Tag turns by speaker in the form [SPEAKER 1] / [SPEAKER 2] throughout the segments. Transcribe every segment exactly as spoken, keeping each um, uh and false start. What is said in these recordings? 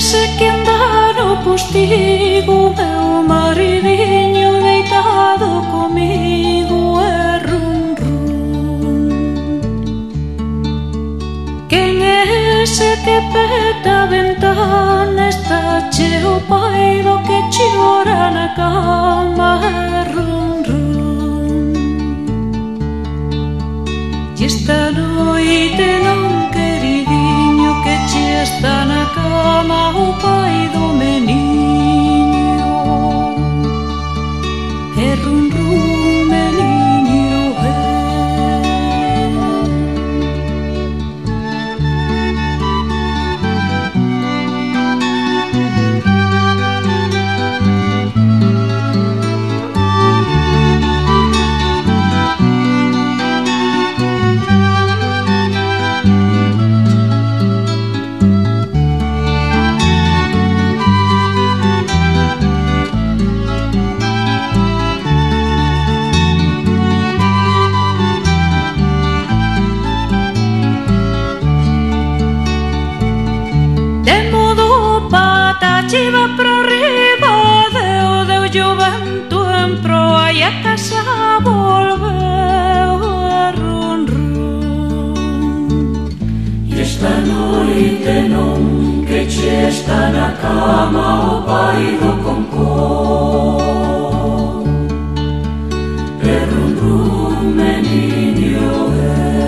[SPEAKER 1] ese que anda no postigo, meu maridiño deitado comigo é rum rum. Quen é ese que peta a ventana, está cheo paido que chora na cama é rum rum. E esta noite non queridinho que che está na cama o pai do meniño é rum rum meniño é. Chiva para arriba, deu, deu yo vento en proa e a casa volveu a run run. E esta noite non que che está na cama o pai do concón e run run meniño é.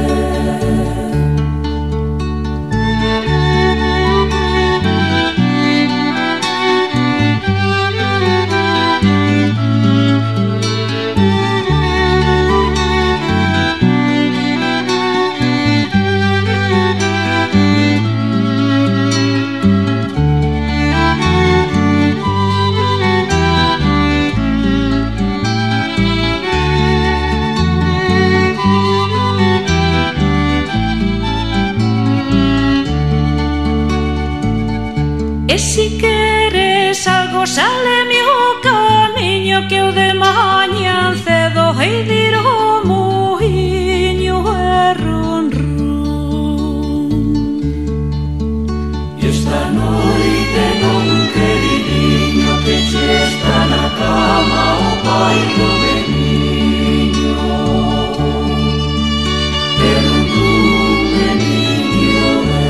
[SPEAKER 1] E si queres algo sale-me o camiño, que eu de mañan cedo hei de ir ao muiño e run run. E esta noite non queridinho que che está na cama o pai do meniño e run run meniño é.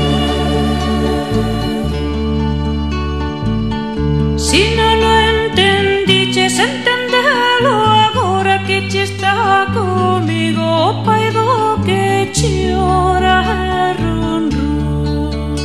[SPEAKER 1] Si non lo entendiches, entendelo agora que che está comigo o pai do que chora run run.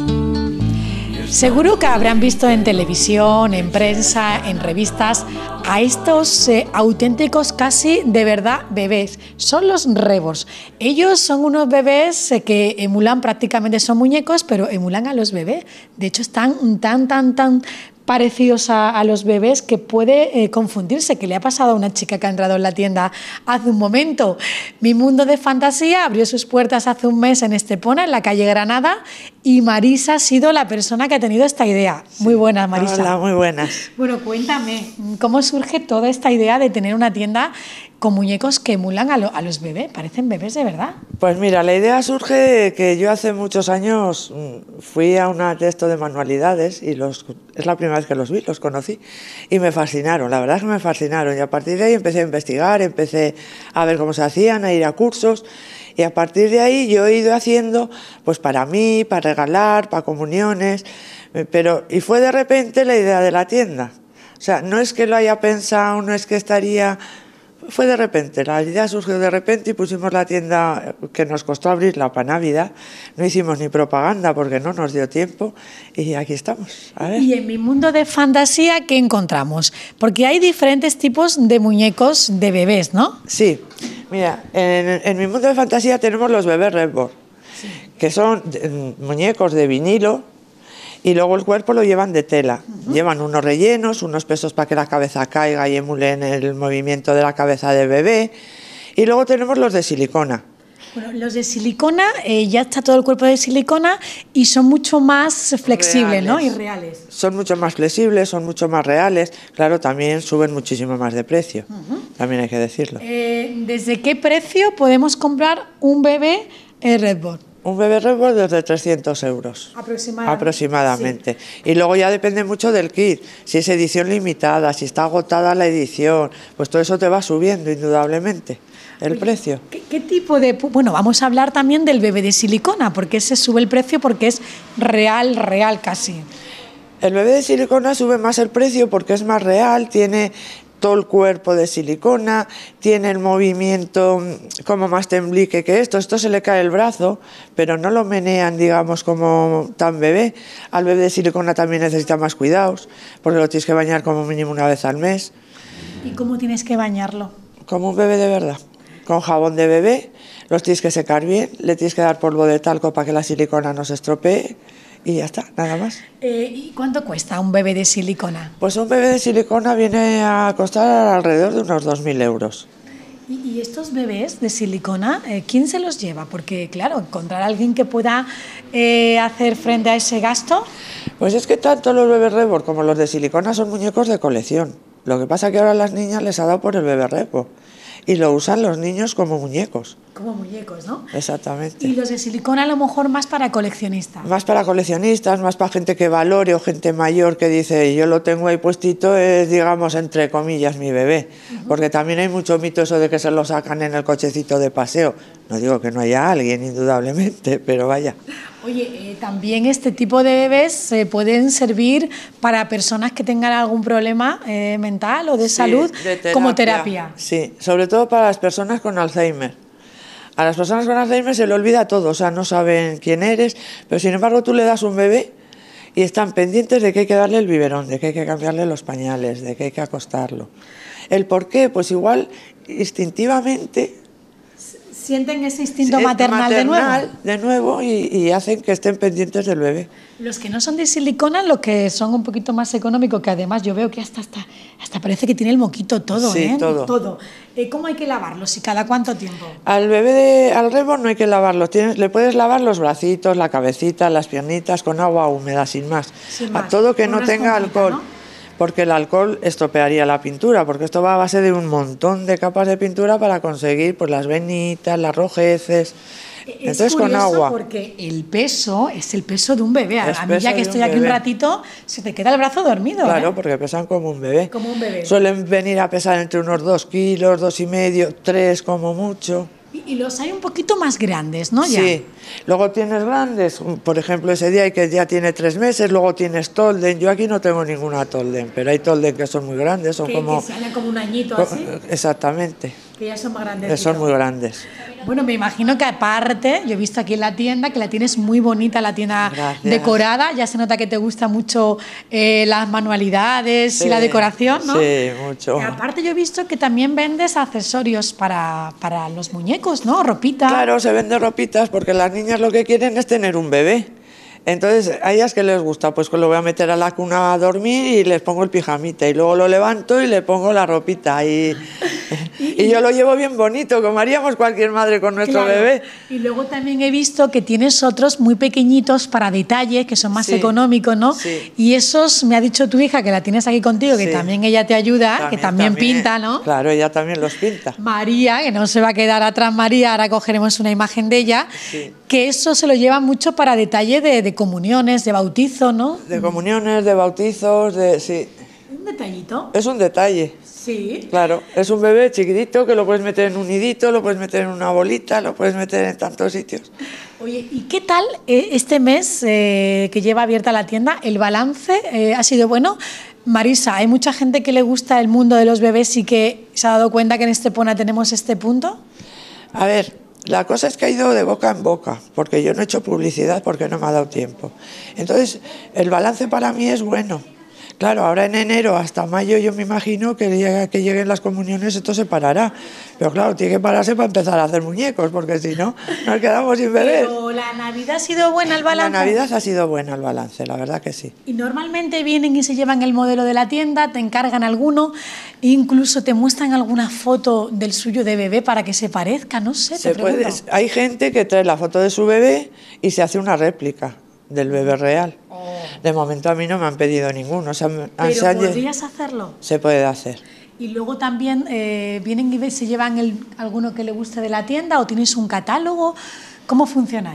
[SPEAKER 2] Seguro que habrán visto en televisión, en prensa, en revistas a estos eh, auténticos casi de verdad bebés. Son los rebos. Ellos son unos bebés eh, que emulan, prácticamente son muñecos, pero emulan a los bebés. De hecho están tan, tan, tan parecidos a, a los bebés que puede eh, confundirse, que le ha pasado a una chica que ha entrado en la tienda hace un momento. Mi Mundo de Fantasía abrió sus puertas hace un mes en Estepona, en la calle Granada, y Marisa ha sido la persona que ha tenido esta idea. Muy buenas, Marisa.
[SPEAKER 3] Hola, muy buenas.
[SPEAKER 2] Bueno, cuéntame, ¿cómo surge toda esta idea de tener una tienda con muñecos que emulan a, lo, a los bebés? Parecen bebés de verdad.
[SPEAKER 3] Pues mira, la idea surge que yo hace muchos años fui a una de esto de manualidades y los, es la primera vez que los vi, los conocí y me fascinaron, la verdad es que me fascinaron, y a partir de ahí empecé a investigar, empecé a ver cómo se hacían, a ir a cursos, y a partir de ahí yo he ido haciendo pues para mí, para regalar, para comuniones, pero y fue de repente la idea de la tienda. O sea, no es que lo haya pensado, no es que estaría... Fue de repente, la idea surgió de repente y pusimos la tienda que nos costó abrirla para Navidad. No hicimos ni propaganda porque no nos dio tiempo y aquí estamos. A ver.
[SPEAKER 2] Y en Mi Mundo de Fantasía, ¿qué encontramos? Porque hay diferentes tipos de muñecos de bebés, ¿no?
[SPEAKER 3] Sí, mira, en, en Mi Mundo de Fantasía tenemos los bebés Redboard, sí, que son de, muñecos de vinilo. Y luego el cuerpo lo llevan de tela. Uh-huh. Llevan unos rellenos, unos pesos para que la cabeza caiga y emulen el movimiento de la cabeza del bebé. Y luego tenemos los de silicona.
[SPEAKER 2] Bueno, los de silicona, eh, ya está todo el cuerpo de silicona y son mucho más flexibles, reales, ¿no? Y reales.
[SPEAKER 3] Son mucho más flexibles, son mucho más reales. Claro, también suben muchísimo más de precio. Uh-huh. También hay que decirlo.
[SPEAKER 2] Eh, ¿Desde qué precio podemos comprar un bebé eh, Redboard?
[SPEAKER 3] Un bebé reborn desde trescientos euros.
[SPEAKER 2] Aproximadamente.
[SPEAKER 3] Aproximadamente. Sí. Y luego ya depende mucho del kit. Si es edición limitada, si está agotada la edición, pues todo eso te va subiendo indudablemente el Oye, precio.
[SPEAKER 2] ¿qué, ¿Qué tipo de...? Bueno, vamos a hablar también del bebé de silicona, porque ese sube el precio porque es real, real casi.
[SPEAKER 3] El bebé de silicona sube más el precio porque es más real, tiene todo el cuerpo de silicona, tiene el movimiento como más temblique que esto, esto se le cae el brazo, pero no lo menean, digamos, como tan bebé. Al bebé de silicona también necesita más cuidados, porque lo tienes que bañar como mínimo una vez al mes.
[SPEAKER 2] ¿Y cómo tienes que bañarlo?
[SPEAKER 3] Como un bebé de verdad, con jabón de bebé, los tienes que secar bien, le tienes que dar polvo de talco para que la silicona no se estropee, y ya está, nada más.
[SPEAKER 2] Eh, ¿Y cuánto cuesta un bebé de silicona?
[SPEAKER 3] Pues un bebé de silicona viene a costar alrededor de unos dos mil euros.
[SPEAKER 2] ¿Y, y estos bebés de silicona, eh, quién se los lleva? Porque, claro, encontrar a alguien que pueda eh, hacer frente a ese gasto...
[SPEAKER 3] Pues es que tanto los bebés reborn como los de silicona son muñecos de colección. Lo que pasa es que ahora a las niñas les ha dado por el bebé reborn. Y lo usan los niños como muñecos.
[SPEAKER 2] Como muñecos, ¿no?
[SPEAKER 3] Exactamente.
[SPEAKER 2] Y los de silicona a lo mejor más para coleccionistas.
[SPEAKER 3] Más para coleccionistas, más para gente que valore o gente mayor que dice yo lo tengo ahí puestito, es digamos entre comillas mi bebé. Uh-huh. Porque también hay mucho mito eso de que se lo sacan en el cochecito de paseo. No digo que no haya alguien, indudablemente, pero vaya.
[SPEAKER 2] Oye, eh, también este tipo de bebés se eh, pueden servir para personas que tengan algún problema eh, mental o de sí, salud de terapia, como terapia.
[SPEAKER 3] Sí, sobre todo para las personas con Alzheimer. A las personas con Alzheimer se le olvida todo, o sea, no saben quién eres, pero sin embargo tú le das un bebé y están pendientes de que hay que darle el biberón, de que hay que cambiarle los pañales, de que hay que acostarlo. ¿El por qué? Pues igual instintivamente...
[SPEAKER 2] Sienten ese instinto maternal, maternal
[SPEAKER 3] de nuevo, de nuevo y, y hacen que estén pendientes del bebé.
[SPEAKER 2] Los que no son de silicona, los que son un poquito más económicos, que además yo veo que hasta, hasta, hasta parece que tiene el moquito todo,
[SPEAKER 3] sí,
[SPEAKER 2] ¿eh?
[SPEAKER 3] todo.
[SPEAKER 2] todo. Eh, ¿Cómo hay que lavarlos y cada cuánto tiempo?
[SPEAKER 3] Al bebé, de, al reborn no hay que lavarlo, tienes, le puedes lavar los bracitos, la cabecita, las piernitas con agua húmeda, sin más.
[SPEAKER 2] Sin
[SPEAKER 3] a
[SPEAKER 2] más.
[SPEAKER 3] todo que
[SPEAKER 2] Con
[SPEAKER 3] no tenga alcohol. ¿No? Porque el alcohol estropearía la pintura, porque esto va a base de un montón de capas de pintura para conseguir pues, las venitas, las rojeces.
[SPEAKER 2] Es Entonces con agua. Porque el peso es el peso de un bebé.
[SPEAKER 3] Es
[SPEAKER 2] a mí ya que estoy aquí bebé. un ratito, se te queda el brazo dormido.
[SPEAKER 3] Claro,
[SPEAKER 2] ¿eh?
[SPEAKER 3] porque pesan como un bebé.
[SPEAKER 2] Como un bebé.
[SPEAKER 3] Suelen venir a pesar entre unos dos kilos, dos y medio, tres como mucho.
[SPEAKER 2] Y los hay un poquito más grandes, ¿no? Ya.
[SPEAKER 3] Sí, luego tienes grandes, por ejemplo ese día que ya tiene tres meses, luego tienes Tolden, yo aquí no tengo ninguna Tolden, pero hay Tolden que son muy grandes, son
[SPEAKER 2] que,
[SPEAKER 3] como...
[SPEAKER 2] Que salen como un añito así.
[SPEAKER 3] Exactamente.
[SPEAKER 2] Que ya son más grandes.
[SPEAKER 3] Que son muy grandes.
[SPEAKER 2] Bueno, me imagino que aparte, yo he visto aquí en la tienda, que la tienes muy bonita, la tienda Gracias. decorada, ya se nota que te gusta mucho eh, las manualidades sí, y la decoración, ¿no?
[SPEAKER 3] Sí, mucho.
[SPEAKER 2] Y aparte yo he visto que también vendes accesorios para, para los muñecos, ¿no? Ropita.
[SPEAKER 3] Claro, se vende ropitas porque las niñas lo que quieren es tener un bebé. Entonces, a ellas que les gusta, pues lo voy a meter a la cuna a dormir y les pongo el pijamita y luego lo levanto y le pongo la ropita y, y yo lo llevo bien bonito, como haríamos cualquier madre con nuestro
[SPEAKER 2] claro.
[SPEAKER 3] bebé.
[SPEAKER 2] Y luego también he visto que tienes otros muy pequeñitos para detalle, que son más
[SPEAKER 3] sí.
[SPEAKER 2] económicos, ¿no?
[SPEAKER 3] Sí.
[SPEAKER 2] Y esos, me ha dicho tu hija, que la tienes aquí contigo, que sí. también ella te ayuda, también, que también, también pinta, ¿no?
[SPEAKER 3] Claro, ella también los pinta.
[SPEAKER 2] María, que no se va a quedar atrás María, ahora cogeremos una imagen de ella,
[SPEAKER 3] sí.
[SPEAKER 2] que eso se lo lleva mucho para detalle de, de comuniones, de bautizo, ¿no?
[SPEAKER 3] De comuniones, de bautizos, de... sí.
[SPEAKER 2] Un detallito.
[SPEAKER 3] Es un detalle.
[SPEAKER 2] Sí.
[SPEAKER 3] Claro, es un bebé chiquitito que lo puedes meter en un nidito, lo puedes meter en una bolita, lo puedes meter en tantos sitios.
[SPEAKER 2] Oye, ¿y qué tal eh, este mes eh, que lleva abierta la tienda? ¿El balance eh, ha sido bueno? Marisa, hay mucha gente que le gusta el mundo de los bebés y que se ha dado cuenta que en Estepona tenemos este punto.
[SPEAKER 3] A ver, la cosa es que ha ido de boca en boca, porque yo no he hecho publicidad porque no me ha dado tiempo. Entonces, el balance para mí es bueno. Claro, ahora en enero hasta mayo yo me imagino que llega, que lleguen las comuniones esto se parará. Pero claro, tiene que pararse para empezar a hacer muñecos, porque si no, nos quedamos sin bebés.
[SPEAKER 2] Pero la Navidad ha sido buena el balance.
[SPEAKER 3] La Navidad ha sido buena el balance, la verdad que sí.
[SPEAKER 2] Y normalmente vienen y se llevan el modelo de la tienda, te encargan alguno, e incluso te muestran alguna foto del suyo de bebé para que se parezca, no sé,
[SPEAKER 3] se
[SPEAKER 2] te pregunto.
[SPEAKER 3] puede, hay gente que trae la foto de su bebé y se hace una réplica del bebé real.
[SPEAKER 2] Oh.
[SPEAKER 3] De momento a mí no me han pedido ninguno. O sea,
[SPEAKER 2] ¿Pero
[SPEAKER 3] se han...
[SPEAKER 2] podrías hacerlo?
[SPEAKER 3] Se puede hacer.
[SPEAKER 2] Y luego también eh, vienen y se llevan el, alguno que le guste de la tienda o tienes un catálogo. ¿Cómo funcionáis?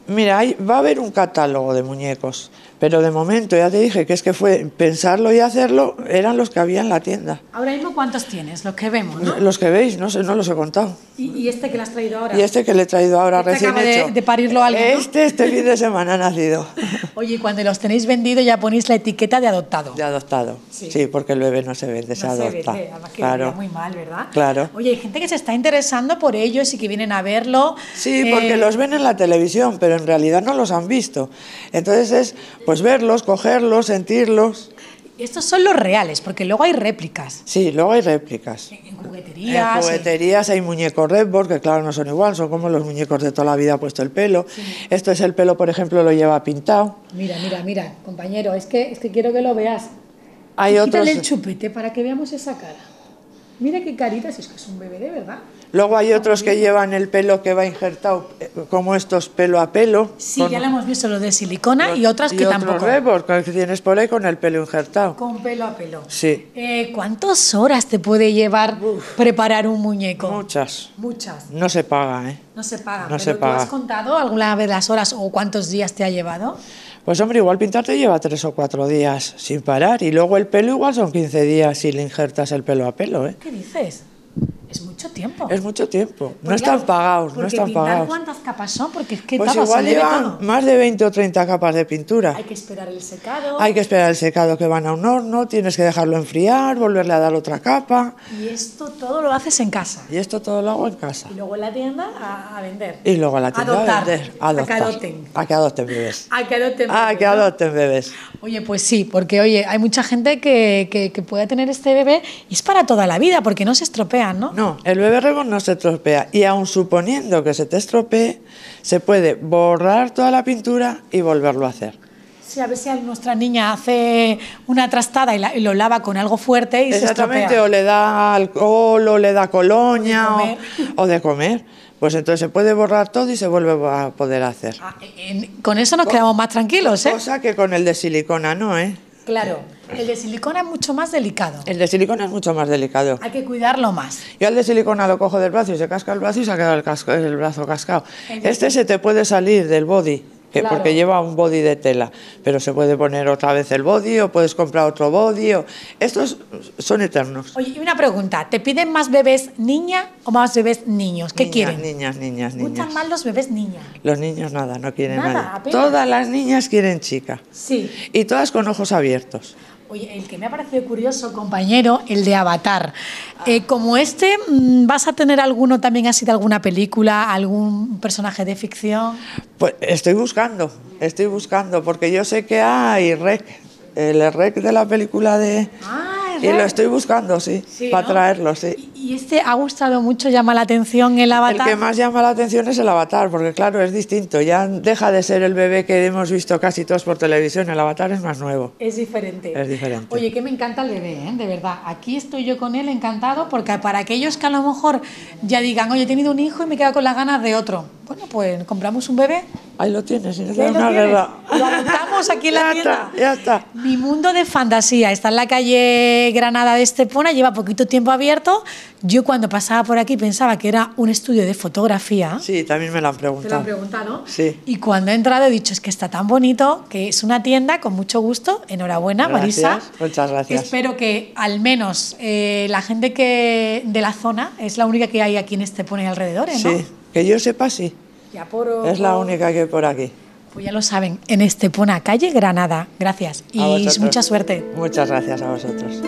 [SPEAKER 3] Mira, hay, va a haber un catálogo de muñecos, pero de momento ya te dije que es que fue pensarlo y hacerlo, eran los que había en la tienda.
[SPEAKER 2] Ahora mismo, ¿cuántos tienes? Los que vemos, ¿no?
[SPEAKER 3] Los que veis, no sé, no los he contado.
[SPEAKER 2] ¿Y, y este que le has traído ahora?
[SPEAKER 3] Y este que le he traído ahora
[SPEAKER 2] Este
[SPEAKER 3] recién
[SPEAKER 2] acaba de-
[SPEAKER 3] hecho.
[SPEAKER 2] de parirlo alguien, ¿no?
[SPEAKER 3] Este, este fin de semana ha nacido.
[SPEAKER 2] Oye, cuando los tenéis vendidos ya ponéis la etiqueta de adoptado.
[SPEAKER 3] De adoptado.
[SPEAKER 2] Sí.
[SPEAKER 3] Sí, porque el bebé no se vende, se
[SPEAKER 2] No se
[SPEAKER 3] adopta.
[SPEAKER 2] vende, además que
[SPEAKER 3] Claro.
[SPEAKER 2] vería muy mal, ¿verdad?
[SPEAKER 3] Claro.
[SPEAKER 2] Oye, hay gente que se está interesando por ellos y que vienen a verlo.
[SPEAKER 3] Sí, porque
[SPEAKER 2] Eh,
[SPEAKER 3] los ven en la televisión, pero en realidad no los han visto. Entonces es pues verlos, cogerlos, sentirlos.
[SPEAKER 2] Estos son los reales, porque luego hay réplicas.
[SPEAKER 3] Sí, luego hay réplicas.
[SPEAKER 2] En jugueterías.
[SPEAKER 3] En jugueterías hay muñecos Redboard, que claro, no son igual, son como los muñecos de toda la vida puesto el pelo. Esto es el pelo, por ejemplo, lo lleva pintado.
[SPEAKER 2] Mira, mira, mira, compañero, es que, es que quiero que lo veas.
[SPEAKER 3] Hay
[SPEAKER 2] Quítale
[SPEAKER 3] otros.
[SPEAKER 2] el chupete para que veamos esa cara. Mira qué carita, si es que es un bebé de verdad.
[SPEAKER 3] Luego hay otros que llevan el pelo que va injertado, eh, como estos pelo a pelo.
[SPEAKER 2] Sí,
[SPEAKER 3] con-
[SPEAKER 2] ya lo hemos visto, los de silicona y otras que
[SPEAKER 3] y otros
[SPEAKER 2] tampoco.
[SPEAKER 3] Redboard, que tienes por ahí con el pelo injertado.
[SPEAKER 2] Con pelo a pelo.
[SPEAKER 3] Sí.
[SPEAKER 2] Eh, ¿Cuántas horas te puede llevar preparar un muñeco?
[SPEAKER 3] Muchas.
[SPEAKER 2] Muchas.
[SPEAKER 3] No se paga, ¿eh?
[SPEAKER 2] No se paga.
[SPEAKER 3] No
[SPEAKER 2] pero
[SPEAKER 3] se
[SPEAKER 2] ¿tú
[SPEAKER 3] paga.
[SPEAKER 2] has contado alguna vez las horas o cuántos días te ha llevado?
[SPEAKER 3] Pues hombre, igual pintar te lleva tres o cuatro días sin parar. Y luego el pelo igual son quince días si le injertas el pelo a pelo, ¿eh?
[SPEAKER 2] ¿Qué dices? Es mucho tiempo.
[SPEAKER 3] Es mucho tiempo. No
[SPEAKER 2] Porque,
[SPEAKER 3] están
[SPEAKER 2] claro,
[SPEAKER 3] pagados, no
[SPEAKER 2] porque
[SPEAKER 3] están
[SPEAKER 2] pintar,
[SPEAKER 3] pagados.
[SPEAKER 2] ¿cuántas capas son? Porque es que
[SPEAKER 3] Pues
[SPEAKER 2] tapas,
[SPEAKER 3] igual
[SPEAKER 2] se le ve
[SPEAKER 3] llevan
[SPEAKER 2] todo.
[SPEAKER 3] más de veinte o treinta capas de pintura.
[SPEAKER 2] Hay que esperar el secado.
[SPEAKER 3] Hay que esperar el secado que van a un horno, tienes que dejarlo enfriar, volverle a dar otra capa.
[SPEAKER 2] Y esto todo lo haces en casa.
[SPEAKER 3] Y esto todo lo hago en casa.
[SPEAKER 2] Y luego en la tienda a, a vender.
[SPEAKER 3] Y luego a la tienda
[SPEAKER 2] Adoptar.
[SPEAKER 3] a vender.
[SPEAKER 2] A que
[SPEAKER 3] Adoptar.
[SPEAKER 2] adopten.
[SPEAKER 3] A que adopten bebés.
[SPEAKER 2] A que adopten.
[SPEAKER 3] A
[SPEAKER 2] bebés,
[SPEAKER 3] que
[SPEAKER 2] ¿no?
[SPEAKER 3] adopten bebés.
[SPEAKER 2] Oye, pues sí, porque oye, hay mucha gente que, que, que puede tener este bebé y es para toda la vida, porque no se estropean, ¿no?
[SPEAKER 3] No, el bebé reborn no se estropea. Y aun suponiendo que se te estropee, se puede borrar toda la pintura y volverlo a hacer.
[SPEAKER 2] Sí, a ver si nuestra niña hace una trastada y, la- y lo lava con algo fuerte y se
[SPEAKER 3] Exactamente,
[SPEAKER 2] estropea.
[SPEAKER 3] o le da alcohol, o le da colonia,
[SPEAKER 2] O de comer.
[SPEAKER 3] o, o de comer. Pues entonces se puede borrar todo y se vuelve a poder hacer.
[SPEAKER 2] Ah, en- con eso nos quedamos más tranquilos, ¿eh?
[SPEAKER 3] Cosa que con el de silicona no, ¿eh?
[SPEAKER 2] Claro, el de silicona es mucho más delicado.
[SPEAKER 3] El de silicona es mucho más delicado.
[SPEAKER 2] Hay que cuidarlo más.
[SPEAKER 3] Yo al de silicona lo cojo del brazo y se casca el brazo y se ha quedado el, casco, el brazo cascado. Este se te puede salir del body, que,
[SPEAKER 2] Claro.
[SPEAKER 3] porque lleva un body de tela, pero se puede poner otra vez el body o puedes comprar otro body. O... Estos son eternos.
[SPEAKER 2] Oye, y una pregunta, ¿te piden más bebés niña o más bebés niños? ¿Qué
[SPEAKER 3] Niñas,
[SPEAKER 2] quieren?
[SPEAKER 3] Niñas, niñas,
[SPEAKER 2] ¿Gustan
[SPEAKER 3] niñas.
[SPEAKER 2] más los bebés niña?
[SPEAKER 3] Los niños nada, no quieren
[SPEAKER 2] Nada,
[SPEAKER 3] nada.
[SPEAKER 2] apenas.
[SPEAKER 3] Todas las niñas quieren chica.
[SPEAKER 2] Sí.
[SPEAKER 3] Y todas con ojos abiertos.
[SPEAKER 2] Oye, el que me ha parecido curioso, compañero, el de Avatar. Eh, como este, mm, ¿vas a tener alguno también así de alguna película, algún personaje de ficción?
[SPEAKER 3] Pues estoy buscando, estoy buscando, porque yo sé que hay rec, el rec de la película de...
[SPEAKER 2] Ah,
[SPEAKER 3] y lo estoy buscando, sí,
[SPEAKER 2] Sí,
[SPEAKER 3] para
[SPEAKER 2] ¿no?
[SPEAKER 3] traerlo, sí.
[SPEAKER 2] Y, y este ha gustado mucho, llama la atención el Avatar.
[SPEAKER 3] El que más llama la atención es el avatar, porque claro, es distinto, ya deja de ser el bebé que hemos visto casi todos por televisión, el avatar es más nuevo.
[SPEAKER 2] Es diferente.
[SPEAKER 3] Es diferente.
[SPEAKER 2] Oye, que me encanta el bebé, ¿eh? De verdad. Aquí estoy yo con él encantado, porque para aquellos que a lo mejor ya digan, oye, he tenido un hijo y me he quedado con las ganas de otro. Bueno, pues compramos un bebé.
[SPEAKER 3] Ahí lo tienes, y no
[SPEAKER 2] ¿Qué
[SPEAKER 3] te da
[SPEAKER 2] lo
[SPEAKER 3] una
[SPEAKER 2] tienes?
[SPEAKER 3] guerra.
[SPEAKER 2] Lo adoptamos aquí en la
[SPEAKER 3] Ya
[SPEAKER 2] tienda.
[SPEAKER 3] está, ya está.
[SPEAKER 2] Mi mundo de fantasía está en la calle Granada de Estepona, lleva poquito tiempo abierto. Yo cuando pasaba por aquí pensaba que era un estudio de fotografía.
[SPEAKER 3] Sí, también me lo han
[SPEAKER 2] Te lo
[SPEAKER 3] preguntado.
[SPEAKER 2] han preguntado.
[SPEAKER 3] Sí.
[SPEAKER 2] Y cuando he entrado he dicho, es que está tan bonito, que es una tienda con mucho gusto. Enhorabuena, Marisa.
[SPEAKER 3] Gracias, muchas gracias.
[SPEAKER 2] Espero que al menos eh, la gente que de la zona, es la única que hay aquí en Estepona y alrededores, ¿no?
[SPEAKER 3] Sí, que yo sepa, sí.
[SPEAKER 2] Ya por,
[SPEAKER 3] Es la
[SPEAKER 2] por-
[SPEAKER 3] única que hay por aquí.
[SPEAKER 2] Pues ya lo saben, en Estepona, calle Granada. Gracias y
[SPEAKER 3] A vosotros.
[SPEAKER 2] mucha suerte.
[SPEAKER 3] Muchas gracias a vosotros.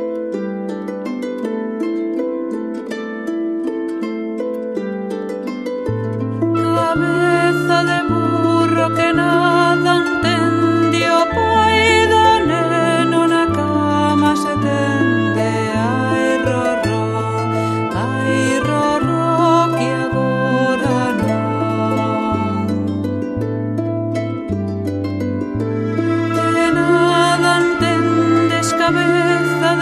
[SPEAKER 1] Cabeza de burro que nada entendió, paido neno na cama se tende. Ai, rorro, ai, rorro, que agora non. Que nada entendes, cabeza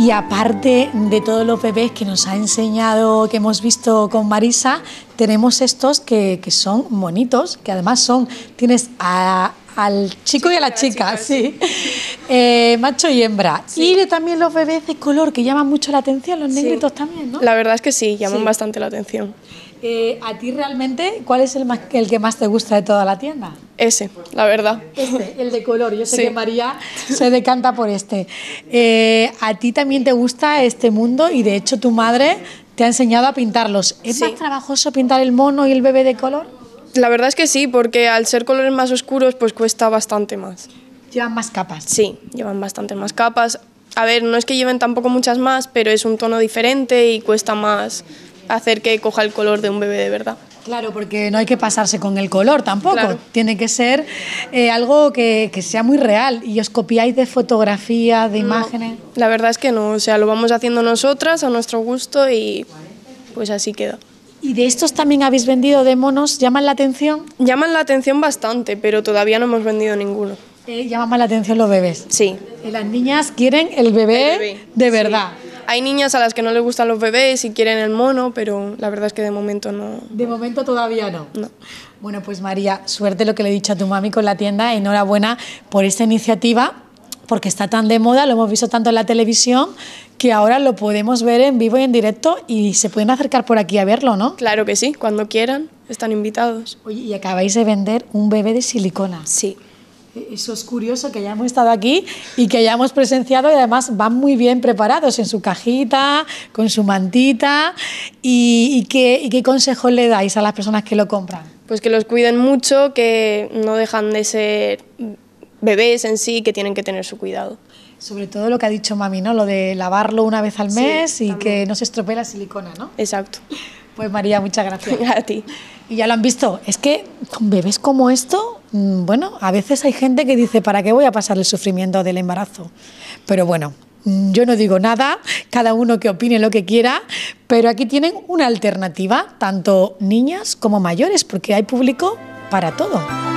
[SPEAKER 2] Y aparte de todos los bebés que nos ha enseñado, que hemos visto con Marisa, tenemos estos que, que son bonitos, que además son, tienes a, al chico y a la chica, sí, eh, macho y hembra. Sí. Y también los bebés de color que llaman mucho la atención, los negritos sí. también, ¿no?
[SPEAKER 4] La verdad es que sí, llaman
[SPEAKER 2] sí.
[SPEAKER 4] bastante la atención.
[SPEAKER 2] Eh, ¿A ti realmente cuál es el, más, el que más te gusta de toda la tienda?
[SPEAKER 4] Ese, la verdad.
[SPEAKER 2] Este, el de color. Yo sé
[SPEAKER 4] sí.
[SPEAKER 2] que María se decanta por este. Eh, ¿A ti también te gusta este mundo? Y de hecho tu madre te ha enseñado a pintarlos. ¿Es sí. más trabajoso pintar el mono y el bebé de color?
[SPEAKER 4] La verdad es que sí, porque al ser colores más oscuros pues cuesta bastante más.
[SPEAKER 2] ¿Llevan más capas?
[SPEAKER 4] Sí, llevan bastante más capas. A ver, no es que lleven tampoco muchas más, pero es un tono diferente y cuesta más hacer que coja el color de un bebé de verdad.
[SPEAKER 2] Claro, porque no hay que pasarse con el color tampoco,
[SPEAKER 4] claro.
[SPEAKER 2] Tiene que ser eh, algo que, que sea muy real. ¿Y os copiáis de fotografías, de
[SPEAKER 4] no,
[SPEAKER 2] imágenes?
[SPEAKER 4] La verdad es que no, o sea, lo vamos haciendo nosotras a nuestro gusto y pues así queda.
[SPEAKER 2] ¿Y de estos también habéis vendido de monos? ¿Llaman la atención?
[SPEAKER 4] Llaman la atención bastante, pero todavía no hemos vendido ninguno.
[SPEAKER 2] Eh, llaman más la atención los bebés.
[SPEAKER 4] Sí.
[SPEAKER 2] Y las niñas quieren el bebé,
[SPEAKER 4] el bebé.
[SPEAKER 2] de verdad.
[SPEAKER 4] Sí. Hay niñas a las que no les gustan los bebés y quieren el mono, pero la verdad es que de momento no.
[SPEAKER 2] De momento todavía no.
[SPEAKER 4] No.
[SPEAKER 2] Bueno, pues María, suerte lo que le he dicho a tu mami con la tienda. Enhorabuena por esta iniciativa, porque está tan de moda, lo hemos visto tanto en la televisión, que ahora lo podemos ver en vivo y en directo y se pueden acercar por aquí a verlo, ¿no?
[SPEAKER 4] Claro que sí, cuando quieran, están invitados.
[SPEAKER 2] Oye, y acabáis de vender un bebé de silicona.
[SPEAKER 4] Sí.
[SPEAKER 2] Eso es curioso, que hayamos estado aquí y que hayamos presenciado, y además van muy bien preparados en su cajita, con su mantita. ¿Y, y, qué, y qué consejo le dais a las personas que lo compran?
[SPEAKER 4] Pues que los cuiden mucho, que no dejan de ser bebés en sí, que tienen que tener su cuidado.
[SPEAKER 2] Sobre todo lo que ha dicho mami, ¿no? Lo de lavarlo una vez al mes sí, y también. Que no se estropee la silicona, ¿no?
[SPEAKER 4] Exacto.
[SPEAKER 2] Pues María, muchas gracias.
[SPEAKER 4] A ti.
[SPEAKER 2] Y ya lo han visto, es que con bebés como esto, bueno, a veces hay gente que dice, ¿para qué voy a pasar el sufrimiento del embarazo? Pero bueno, yo no digo nada, cada uno que opine lo que quiera, pero aquí tienen una alternativa, tanto niñas como mayores, porque hay público para todo.